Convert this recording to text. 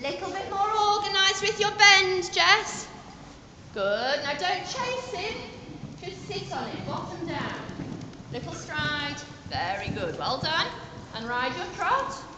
Little bit more organised with your bend, Jess. Good. Now don't chase him. Just sit on it, bottom down. Little stride. Very good. Well done. And ride your trot.